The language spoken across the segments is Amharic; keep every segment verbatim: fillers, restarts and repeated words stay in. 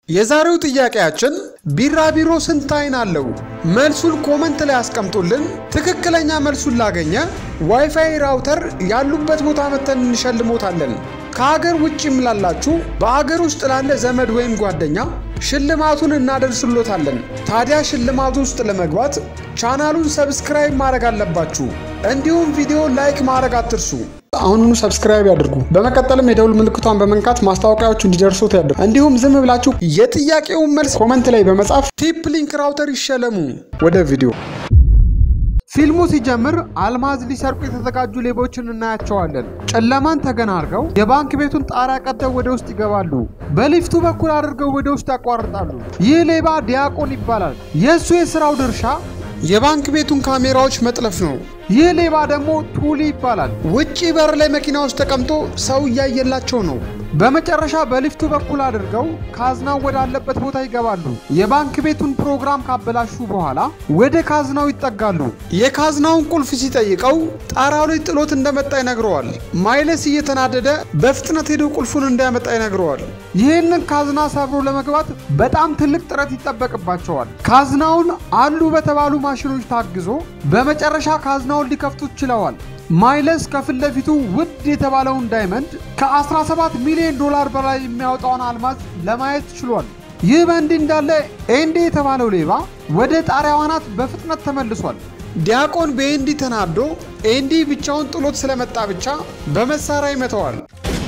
የዛሬው ጥያቄያችን ቢራቢሮ ስንት አይን አለው? መልሱን ኮሜንት ላይ አስቀምጡልን። ትክክለኛ መልሱን ላገኘ ዋይፋይ ራውተር ያሉበት ቦታ መተን እንሸልሞታለን። ከሀገር ውጭም ላላችሁ በአገር ውስጥ ላለ ዘመድ ወይም ጓደኛ ሽልማቱን እናደርስሎታለን። ታዲያ ሽልማቱ ውስጥ ለመግባት ቻናሉን ሰብስክራይብ ማድረግ አለባችሁ። እንዲሁም ቪዲዮ ላይክ ማድረግ አትርሱ። አሁኑኑ ሰብስክራይብ ያድርጉ። በመቀጠልም የደውል ምልክቷን በመንካት ማስታወቂያዎቹ እንዲደርሱት ያድርጉ። እንዲሁም ዝም ብላችሁ የጥያቄውን መልስ ኮሜንት ላይ በመጻፍ ቲፕ ሊንክ ራውተር ይሸለሙ። ወደ ቪዲዮ ፊልሙ ሲጀምር አልማዝ ሊሰርቁ የተዘጋጁ ሌቦችን እናያቸዋለን። ጨለማን ተገን አድርገው የባንክ ቤቱን ጣሪያ ቀደው ወደ ውስጥ ይገባሉ። በሊፍቱ በኩል አድርገው ወደ ውስጥ ያቋርጣሉ። ይህ ሌባ ዲያቆን ይባላል። የሱ የሥራው ድርሻ የባንክ ቤቱን ካሜራዎች መጥለፍ ነው። ይህ ሌባ ደግሞ ቱሊ ይባላል። ውጪ በር ላይ መኪና ውስጥ ተቀምጦ ሰው ያየላቸው ነው። በመጨረሻ በሊፍቱ በኩል አድርገው ካዝናው ወዳለበት ቦታ ይገባሉ። የባንክ ቤቱን ፕሮግራም ካበላሹ በኋላ ወደ ካዝናው ይጠጋሉ። የካዝናውን ቁልፍ ሲጠይቀው ጣራው ላይ ጥሎት እንደመጣ ይነግረዋል። ማይለስ እየተናደደ በፍጥነት ሄዶ ቁልፉን እንዲያመጣ ይነግረዋል። ይህንን ካዝና ሰብሮ ለመግባት በጣም ትልቅ ጥረት ይጠበቅባቸዋል። ካዝናውን አሉ በተባሉ ማሽኖች ታግዞ በመጨረሻ ካዝናውን ሊከፍቱት ችለዋል። ማይለስ ከፊት ለፊቱ ውድ የተባለውን ዳይመንድ ከ17 ሚሊዮን ዶላር በላይ የሚያወጣውን አልማዝ ለማየት ችሏል። ይህ በእንዲህ እንዳለ ኤንዲ የተባለው ሌባ ወደ ጣሪያው አናት በፍጥነት ተመልሷል። ዲያቆን በኤንዲ ተናዶ ኤንዲ ብቻውን ጥሎት ስለመጣ ብቻ በመሳሪያ ይመታዋል።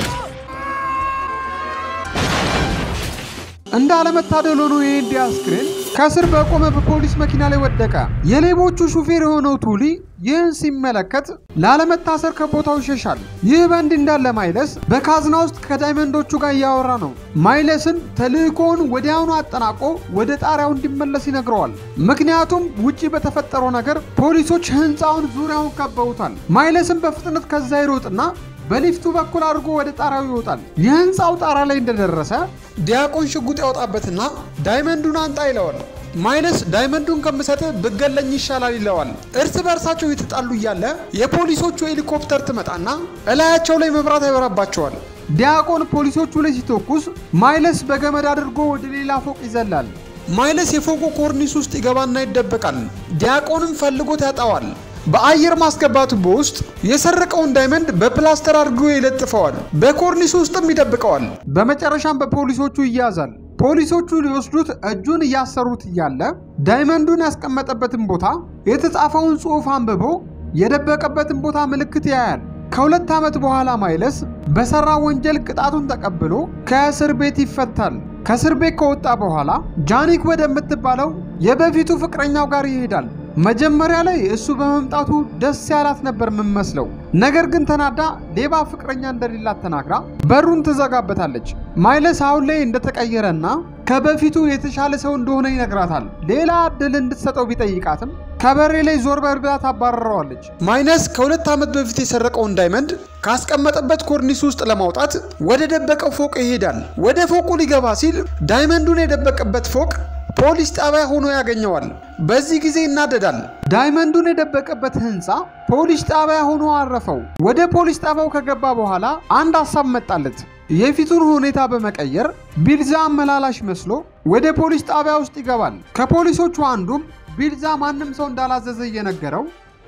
እንዳለመታደል ሆኖ የኤንዲ አስክሬን ከስር በቆመ በፖሊስ መኪና ላይ ወደቀ። የሌቦቹ ሹፌር የሆነው ቱሊ ይህን ሲመለከት ላለመታሰር ከቦታው ይሸሻል። ይህ በእንዲህ እንዳለ ማይለስ በካዝና ውስጥ ከዳይመንዶቹ ጋር እያወራ ነው። ማይለስን ተልእኮውን ወዲያውኑ አጠናቆ ወደ ጣሪያው እንዲመለስ ይነግረዋል። ምክንያቱም ውጪ በተፈጠረው ነገር ፖሊሶች ህንፃውን ዙሪያውን ከበውታል። ማይለስን በፍጥነት ከዛ ይሮጥና በሊፍቱ በኩል አድርጎ ወደ ጣራው ይወጣል። የህንፃው ጣራ ላይ እንደደረሰ ዲያቆን ሽጉጥ ያወጣበትና ዳይመንዱን አንጣ ይለዋል። ማይለስ ዳይመንዱን ከምሰጥ ብገለኝ ይሻላል ይለዋል። እርስ በርሳቸው የተጣሉ እያለ የፖሊሶቹ ሄሊኮፕተር ትመጣና እላያቸው ላይ መብራት ያበራባቸዋል። ዲያቆን ፖሊሶቹ ላይ ሲተኩስ ማይለስ በገመድ አድርጎ ወደ ሌላ ፎቅ ይዘላል። ማይለስ የፎቁ ኮርኒስ ውስጥ ይገባና ይደበቃል። ዲያቆንም ፈልጎት ያጣዋል። በአየር ማስገባቱ በውስጥ የሰረቀውን ዳይመንድ በፕላስተር አድርጎ ይለጥፈዋል። በኮርኒስ ውስጥም ይደብቀዋል። በመጨረሻም በፖሊሶቹ ይያዛል። ፖሊሶቹ ሊወስዱት እጁን እያሰሩት እያለ ዳይመንዱን ያስቀመጠበትን ቦታ የተጻፈውን ጽሑፍ አንብቦ የደበቀበትን ቦታ ምልክት ያያል። ከሁለት ዓመት በኋላ ማይለስ በሰራ ወንጀል ቅጣቱን ተቀብሎ ከእስር ቤት ይፈታል። ከእስር ቤት ከወጣ በኋላ ጃኒክ ወደምትባለው የበፊቱ ፍቅረኛው ጋር ይሄዳል። መጀመሪያ ላይ እሱ በመምጣቱ ደስ ያላት ነበር የምመስለው። ነገር ግን ተናዳ ሌባ ፍቅረኛ እንደሌላት ተናግራ በሩን ትዘጋበታለች። ማይለስ አሁን ላይ እንደተቀየረና ከበፊቱ የተሻለ ሰው እንደሆነ ይነግራታል። ሌላ እድል እንድትሰጠው ቢጠይቃትም ከበሬ ላይ ዞር በል ብላ ታባረረዋለች። ማይለስ ከሁለት ዓመት በፊት የሰረቀውን ዳይመንድ ካስቀመጠበት ኮርኒስ ውስጥ ለማውጣት ወደ ደበቀው ፎቅ ይሄዳል። ወደ ፎቁ ሊገባ ሲል ዳይመንዱን የደበቀበት ፎቅ ፖሊስ ጣቢያ ሆኖ ያገኘዋል። በዚህ ጊዜ ይናደዳል። ዳይመንዱን የደበቀበት ህንፃ ፖሊስ ጣቢያ ሆኖ አረፈው። ወደ ፖሊስ ጣቢያው ከገባ በኋላ አንድ ሐሳብ መጣለት። የፊቱን ሁኔታ በመቀየር ቢልዛ አመላላሽ መስሎ ወደ ፖሊስ ጣቢያ ውስጥ ይገባል። ከፖሊሶቹ አንዱም ቢልዛ ማንም ሰው እንዳላዘዘ እየነገረው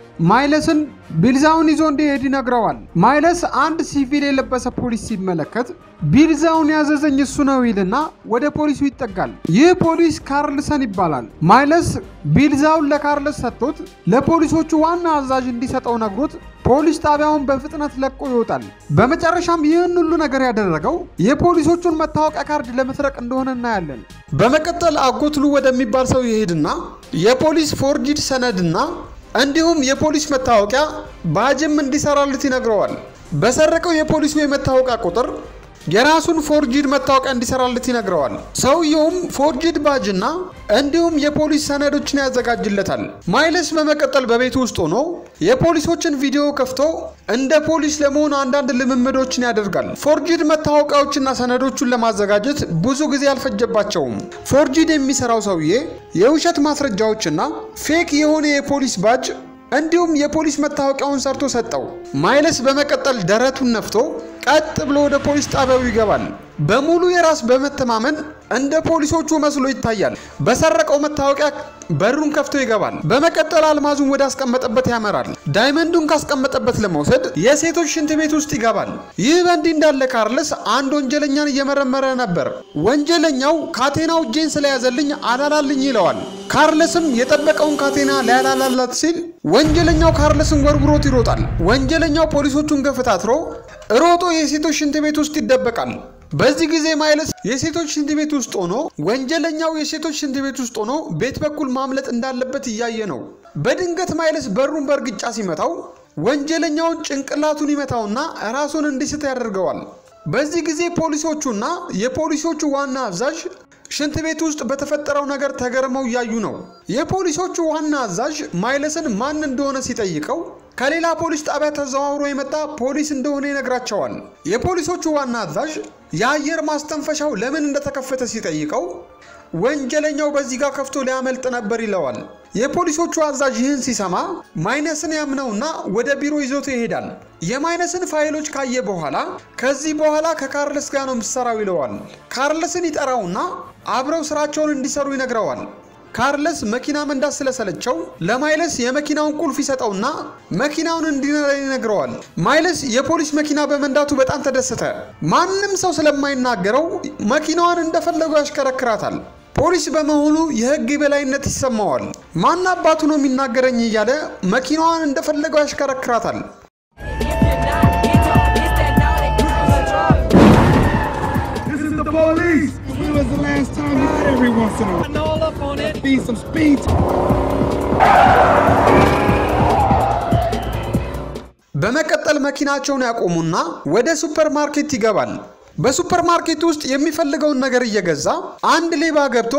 ማይለስን ቢልዛውን ይዞ እንዲሄድ ይነግረዋል። ማይለስ አንድ ሲቪል የለበሰ ፖሊስ ሲመለከት ቢልዛውን ያዘዘኝ እሱ ነው ይልና ወደ ፖሊሱ ይጠጋል። ይህ ፖሊስ ካርልሰን ይባላል። ማይለስ ቢልዛውን ለካርልስ ሰጥቶት ለፖሊሶቹ ዋና አዛዥ እንዲሰጠው ነግሮት ፖሊስ ጣቢያውን በፍጥነት ለቆ ይወጣል። በመጨረሻም ይህን ሁሉ ነገር ያደረገው የፖሊሶቹን መታወቂያ ካርድ ለመስረቅ እንደሆነ እናያለን። በመቀጠል አጎትሉ ወደሚባል ሰው ይሄድና የፖሊስ ፎርጂድ ሰነድና እንዲሁም የፖሊስ መታወቂያ ባጅም እንዲሰራለት ይነግረዋል። በሰረቀው የፖሊሱ የመታወቂያ ቁጥር የራሱን ፎርጂድ መታወቂያ እንዲሰራለት ይነግረዋል። ሰውየውም ፎርጂድ ባጅና እንዲሁም የፖሊስ ሰነዶችን ያዘጋጅለታል። ማይለስ በመቀጠል በቤቱ ውስጥ ሆኖ የፖሊሶችን ቪዲዮ ከፍቶ እንደ ፖሊስ ለመሆን አንዳንድ ልምምዶችን ያደርጋል። ፎርጂድ መታወቂያዎችና ሰነዶችን ለማዘጋጀት ብዙ ጊዜ አልፈጀባቸውም። ፎርጂድ የሚሰራው ሰውዬ የውሸት ማስረጃዎችና ፌክ የሆነ የፖሊስ ባጅ እንዲሁም የፖሊስ መታወቂያውን ሰርቶ ሰጠው። ማይለስ በመቀጠል ደረቱን ነፍቶ ቀጥ ብሎ ወደ ፖሊስ ጣቢያው ይገባል። በሙሉ የራስ በመተማመን እንደ ፖሊሶቹ መስሎ ይታያል። በሰረቀው መታወቂያ በሩን ከፍቶ ይገባል። በመቀጠል አልማዙን ወደ አስቀመጠበት ያመራል። ዳይመንዱን ካስቀመጠበት ለመውሰድ የሴቶች ሽንት ቤት ውስጥ ይገባል። ይህ በእንዲህ እንዳለ ካርለስ አንድ ወንጀለኛን እየመረመረ ነበር። ወንጀለኛው ካቴናው እጄን ስለያዘልኝ አላላልኝ ይለዋል። ካርለስም የጠበቀውን ካቴና ሊያላላላት ሲል ወንጀለኛው ካርለስን ወርውሮት ይሮጣል። ወንጀለኛው ፖሊሶቹን ገፈታትሮ ሮጦ የሴቶች ሽንት ቤት ውስጥ ይደበቃል። በዚህ ጊዜ ማይለስ የሴቶች ሽንት ቤት ውስጥ ሆኖ ወንጀለኛው የሴቶች ሽንት ቤት ውስጥ ሆኖ ቤት በኩል ማምለጥ እንዳለበት እያየ ነው። በድንገት ማይለስ በሩን በርግጫ ሲመታው ወንጀለኛውን ጭንቅላቱን ይመታውና ራሱን እንዲስት ያደርገዋል። በዚህ ጊዜ ፖሊሶቹና የፖሊሶቹ ዋና አዛዥ ሽንት ቤት ውስጥ በተፈጠረው ነገር ተገርመው ያዩ ነው። የፖሊሶቹ ዋና አዛዥ ማይለስን ማን እንደሆነ ሲጠይቀው ከሌላ ፖሊስ ጣቢያ ተዘዋውሮ የመጣ ፖሊስ እንደሆነ ይነግራቸዋል። የፖሊሶቹ ዋና አዛዥ የአየር ማስተንፈሻው ለምን እንደተከፈተ ሲጠይቀው ወንጀለኛው በዚህ ጋር ከፍቶ ሊያመልጥ ነበር ይለዋል። የፖሊሶቹ አዛዥ ይህን ሲሰማ ማይነስን ያምነውና ወደ ቢሮ ይዞት ይሄዳል። የማይነስን ፋይሎች ካየ በኋላ ከዚህ በኋላ ከካርለስ ጋር ነው የምትሰራው ይለዋል። ካርለስን ይጠራውና አብረው ስራቸውን እንዲሰሩ ይነግረዋል። ካርለስ መኪና መንዳት ስለሰለቸው ለማይለስ የመኪናውን ቁልፍ ይሰጠውና መኪናውን እንዲነዳ ይነግረዋል። ማይለስ የፖሊስ መኪና በመንዳቱ በጣም ተደሰተ። ማንንም ሰው ስለማይናገረው መኪናዋን እንደፈለገው ያሽከረክራታል። ፖሊስ በመሆኑ የህግ የበላይነት ይሰማዋል። ማን አባቱ ነው የሚናገረኝ እያለ መኪናዋን እንደፈለገው ያሽከረክራታል። This is the police. When was the last time you had every once in a while? All up on it. Be some speed. በመቀጠል መኪናቸውን ያቆሙና ወደ ሱፐርማርኬት ይገባል። በሱፐርማርኬት ውስጥ የሚፈልገውን ነገር እየገዛ አንድ ሌባ ገብቶ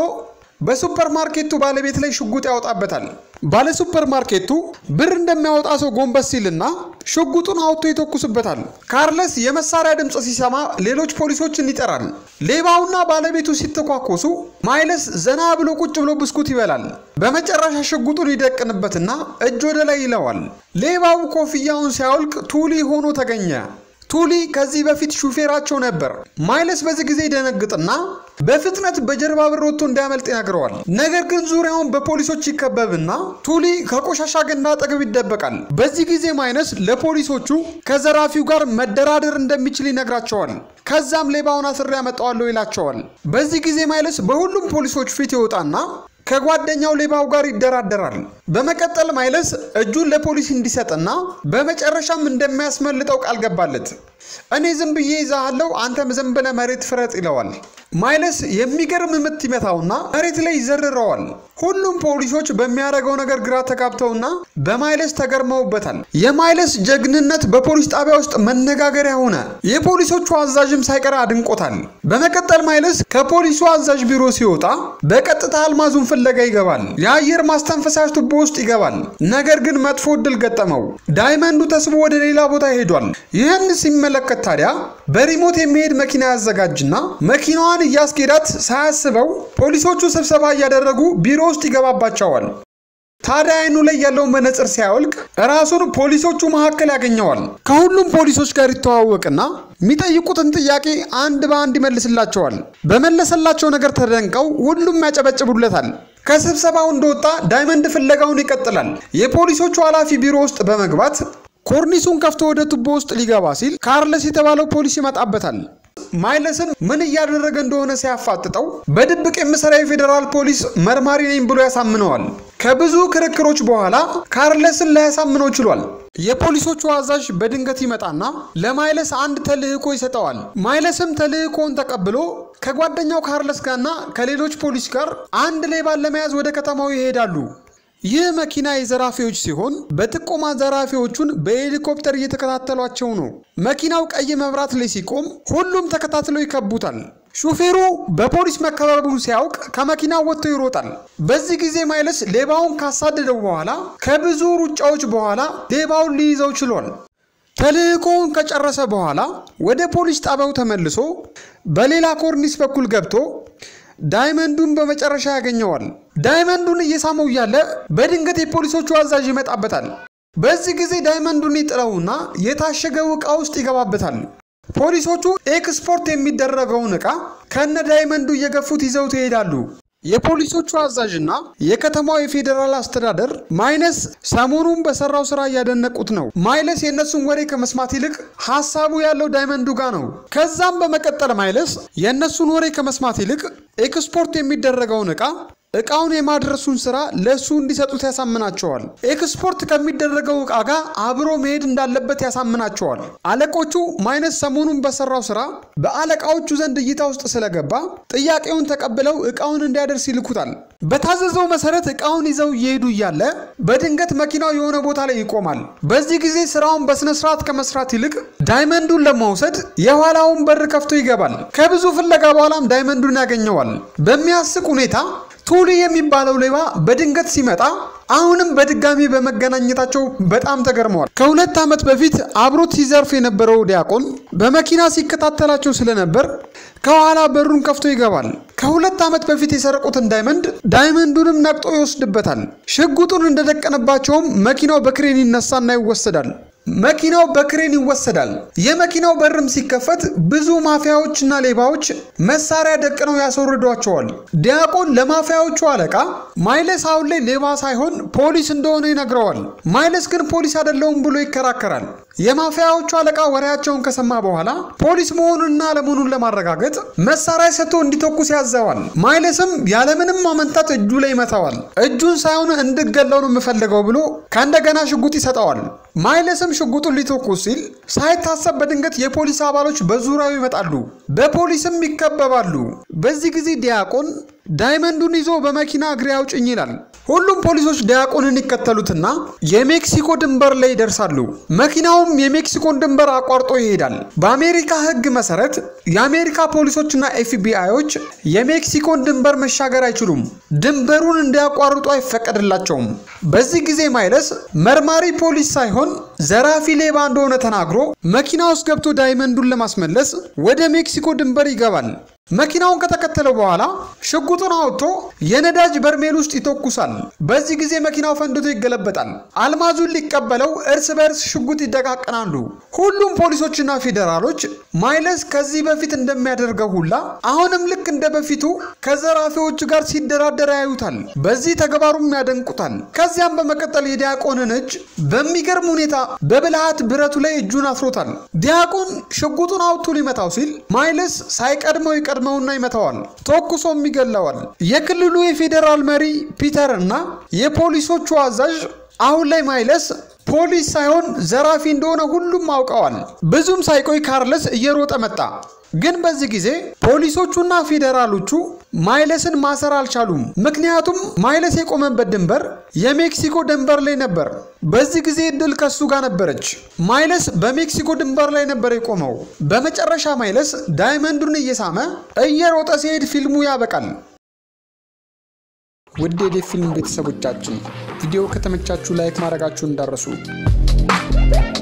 በሱፐርማርኬቱ ባለቤት ላይ ሽጉጥ ያወጣበታል። ባለ ሱፐርማርኬቱ ብር እንደሚያወጣ ሰው ጎንበስ ሲልና ሽጉጡን አውጥቶ ይተኩስበታል። ካርለስ የመሳሪያ ድምጽ ሲሰማ ሌሎች ፖሊሶችን ይጠራል። ሌባውና ባለቤቱ ሲተኳኮሱ ማይለስ ዘና ብሎ ቁጭ ብሎ ብስኩት ይበላል። በመጨረሻ ሽጉጡን ይደቅንበትና እጅ ወደ ላይ ይለዋል። ሌባው ኮፍያውን ሲያወልቅ ቱሊ ሆኖ ተገኘ። ቱሊ ከዚህ በፊት ሹፌራቸው ነበር። ማይለስ በዚህ ጊዜ ይደነግጥና በፍጥነት በጀርባ በር ወጥቶ እንዲያመልጥ ይነግረዋል። ነገር ግን ዙሪያውን በፖሊሶች ይከበብና ቱሊ ከቆሻሻ ገንዳ አጠገብ ይደበቃል። በዚህ ጊዜ ማይለስ ለፖሊሶቹ ከዘራፊው ጋር መደራደር እንደሚችል ይነግራቸዋል። ከዛም ሌባውን አስሬ ያመጣዋለሁ ይላቸዋል። በዚህ ጊዜ ማይለስ በሁሉም ፖሊሶች ፊት ይወጣና ከጓደኛው ሌባው ጋር ይደራደራል። በመቀጠል ማይለስ እጁን ለፖሊስ እንዲሰጥና በመጨረሻም እንደሚያስመልጠው ቃል ገባለት። እኔ ዝም ብዬ ይዛሃለሁ አንተም ዝም ብለህ መሬት ፍረጥ ይለዋል። ማይለስ የሚገርም ምት ይመታውና መሬት ላይ ይዘርረዋል። ሁሉም ፖሊሶች በሚያደርገው ነገር ግራ ተጋብተውና በማይለስ ተገርመውበታል። የማይለስ ጀግንነት በፖሊስ ጣቢያ ውስጥ መነጋገሪያ ሆነ። የፖሊሶቹ አዛዥም ሳይቀር አድንቆታል። በመቀጠል ማይለስ ከፖሊሱ አዛዥ ቢሮ ሲወጣ በቀጥታ አልማዙን ፍለጋ ይገባል። የአየር ማስተንፈሻ ቱቦ ውስጥ ይገባል። ነገር ግን መጥፎ እድል ገጠመው። ዳይመንዱ ተስቦ ወደ ሌላ ቦታ ሄዷል። ይህን ሲመለከት ታዲያ በሪሞት የሚሄድ መኪና ያዘጋጅና መኪናዋን እያስኬዳት ሳያስበው ፖሊሶቹ ስብሰባ እያደረጉ ቢሮ ውስጥ ይገባባቸዋል። ታዲያ አይኑ ላይ ያለውን መነጽር ሲያወልቅ ራሱን ፖሊሶቹ መካከል ያገኘዋል። ከሁሉም ፖሊሶች ጋር ይተዋወቅና የሚጠይቁትን ጥያቄ አንድ በአንድ ይመልስላቸዋል። በመለሰላቸው ነገር ተደንቀው ሁሉም ያጨበጭቡለታል። ከስብሰባው እንደወጣ ዳይመንድ ፍለጋውን ይቀጥላል። የፖሊሶቹ ኃላፊ ቢሮ ውስጥ በመግባት ኮርኒሱን ከፍቶ ወደ ቱቦ ውስጥ ሊገባ ሲል ካርለስ የተባለው ፖሊስ ይመጣበታል። ማይለስን ምን እያደረገ እንደሆነ ሲያፋጥጠው በድብቅ የምሰራ የፌደራል ፖሊስ መርማሪ ነኝ ብሎ ያሳምነዋል። ከብዙ ክርክሮች በኋላ ካርለስን ሊያሳምነው ችሏል። የፖሊሶቹ አዛዥ በድንገት ይመጣና ለማይለስ አንድ ተልእኮ ይሰጠዋል። ማይለስም ተልእኮውን ተቀብሎ ከጓደኛው ካርለስ ጋርና ከሌሎች ፖሊስ ጋር አንድ ሌባን ለመያዝ ወደ ከተማው ይሄዳሉ። ይህ መኪና የዘራፊዎች ሲሆን በጥቆማ ዘራፊዎቹን በሄሊኮፕተር እየተከታተሏቸው ነው። መኪናው ቀይ መብራት ላይ ሲቆም ሁሉም ተከታትለው ይከቡታል። ሹፌሩ በፖሊስ መከበቡን ሲያውቅ ከመኪናው ወጥቶ ይሮጣል። በዚህ ጊዜ ማይለስ ሌባውን ካሳደደው በኋላ ከብዙ ሩጫዎች በኋላ ሌባውን ሊይዘው ችሏል። ተልእኮውን ከጨረሰ በኋላ ወደ ፖሊስ ጣቢያው ተመልሶ በሌላ ኮርኒስ በኩል ገብቶ ዳይመንዱን በመጨረሻ ያገኘዋል። ዳይመንዱን እየሳመው ያለ በድንገት የፖሊሶቹ አዛዥ ይመጣበታል። በዚህ ጊዜ ዳይመንዱን ይጥለውና የታሸገው ዕቃ ውስጥ ይገባበታል። ፖሊሶቹ ኤክስፖርት የሚደረገውን ዕቃ ከነ ዳይመንዱ እየገፉት ይዘውት ይሄዳሉ። የፖሊሶቹ አዛዥና የከተማው የፌደራል አስተዳደር ማይለስ ሰሞኑን በሰራው ስራ ያደነቁት ነው። ማይለስ የነሱን ወሬ ከመስማት ይልቅ ሐሳቡ ያለው ዳይመንዱ ጋር ነው። ከዛም በመቀጠል ማይለስ የነሱን ወሬ ከመስማት ይልቅ ኤክስፖርት የሚደረገውን ዕቃ እቃውን የማድረሱን ስራ ለሱ እንዲሰጡት ያሳምናቸዋል። ኤክስፖርት ከሚደረገው ዕቃ ጋር አብሮ መሄድ እንዳለበት ያሳምናቸዋል። አለቆቹ ማይለስ ሰሞኑን በሰራው ስራ በአለቃዎቹ ዘንድ እይታ ውስጥ ስለገባ ጥያቄውን ተቀብለው ዕቃውን እንዲያደርስ ይልኩታል። በታዘዘው መሰረት ዕቃውን ይዘው እየሄዱ እያለ በድንገት መኪናው የሆነ ቦታ ላይ ይቆማል። በዚህ ጊዜ ስራውን በስነ ስርዓት ከመስራት ይልቅ ዳይመንዱን ለማውሰድ የኋላውን በር ከፍቶ ይገባል። ከብዙ ፍለጋ በኋላም ዳይመንዱን ያገኘዋል። በሚያስቅ ሁኔታ ቱሊ የሚባለው ሌባ በድንገት ሲመጣ አሁንም በድጋሚ በመገናኘታቸው በጣም ተገርመዋል። ከሁለት ዓመት በፊት አብሮት ሲዘርፍ የነበረው ዲያቆን በመኪና ሲከታተላቸው ስለነበር ከኋላ በሩን ከፍቶ ይገባል። ከሁለት ዓመት በፊት የሰረቁትን ዳይመንድ ዳይመንዱንም ነቅጦ ይወስድበታል። ሽጉጡን እንደደቀነባቸውም መኪናው በክሬን ይነሳና ይወሰዳል። መኪናው በክሬን ይወሰዳል። የመኪናው በርም ሲከፈት ብዙ ማፊያዎችና ሌባዎች መሳሪያ ደቅነው ያስወርዷቸዋል። ዲያቆን ለማፊያዎቹ አለቃ ማይለስ አሁን ላይ ሌባ ሳይሆን ፖሊስ እንደሆነ ይነግረዋል። ማይለስ ግን ፖሊስ አይደለሁም ብሎ ይከራከራል። የማፊያዎቹ አለቃ ወሬያቸውን ከሰማ በኋላ ፖሊስ መሆኑንና አለመሆኑን ለማረጋገጥ መሳሪያ ሰጥቶ እንዲተኩስ ያዘዋል። ማይለስም ያለምንም ማመንታት እጁ ላይ ይመታዋል። እጁን ሳይሆን እንድገለው ነው የምፈልገው ብሎ ከእንደገና ሽጉጥ ይሰጠዋል። ማይለስም ሽጉጡን ሊተኩስ ሲል ሳይታሰብ በድንገት የፖሊስ አባሎች በዙሪያው ይመጣሉ። በፖሊስም ይከበባሉ። በዚህ ጊዜ ዲያቆን ዳይመንዱን ይዞ በመኪና እግሬ አውጭኝ ይላል። ሁሉም ፖሊሶች ዲያቆንን ይከተሉትና የሜክሲኮ ድንበር ላይ ይደርሳሉ። መኪናውም የሜክሲኮን ድንበር አቋርጦ ይሄዳል። በአሜሪካ ሕግ መሰረት የአሜሪካ ፖሊሶችና ኤፍቢአይዎች የሜክሲኮን ድንበር መሻገር አይችሉም። ድንበሩን እንዲያቋርጡ አይፈቀድላቸውም። በዚህ ጊዜ ማይለስ መርማሪ ፖሊስ ሳይሆን ዘራፊ ሌባ እንደሆነ ተናግሮ መኪና ውስጥ ገብቶ ዳይመንዱን ለማስመለስ ወደ ሜክሲኮ ድንበር ይገባል። መኪናውን ከተከተለው በኋላ ሽጉጡን አውጥቶ የነዳጅ በርሜል ውስጥ ይተኩሳል። በዚህ ጊዜ መኪናው ፈንድቶ ይገለበጣል። አልማዙን ሊቀበለው እርስ በርስ ሽጉጥ ይደቃቀናሉ። ሁሉም ፖሊሶችና ፌደራሎች ማይለስ ከዚህ በፊት እንደሚያደርገው ሁላ አሁንም ልክ እንደ በፊቱ ከዘራፊዎች ጋር ሲደራደር ያዩታል። በዚህ ተግባሩም ያደንቁታል። ከዚያም በመቀጠል የዲያቆንን እጅ በሚገርም ሁኔታ በብልሃት ብረቱ ላይ እጁን አስሮታል። ዲያቆን ሽጉጡን አውጥቶ ሊመታው ሲል ማይለስ ሳይቀድመው ይቀድመውና ይመታዋል። ተኩሶም ይገለዋል። የክልሉ የፌደራል መሪ ፒተር እና የፖሊሶቹ አዛዥ አሁን ላይ ማይለስ ፖሊስ ሳይሆን ዘራፊ እንደሆነ ሁሉም አውቀዋል። ብዙም ሳይቆይ ካርለስ እየሮጠ መጣ። ግን በዚህ ጊዜ ፖሊሶቹና ፌደራሎቹ ማይለስን ማሰር አልቻሉም። ምክንያቱም ማይለስ የቆመበት ድንበር የሜክሲኮ ድንበር ላይ ነበር። በዚህ ጊዜ እድል ከሱ ጋር ነበረች። ማይለስ በሜክሲኮ ድንበር ላይ ነበር የቆመው። በመጨረሻ ማይለስ ዳይመንዱን እየሳመ እየሮጠ ሲሄድ ፊልሙ ያበቃል። ውድ የዴፍ ፊልም ቤተሰቦቻችን ቪዲዮ ከተመቻችሁ ላይክ ማድረጋችሁን እንዳትረሱ።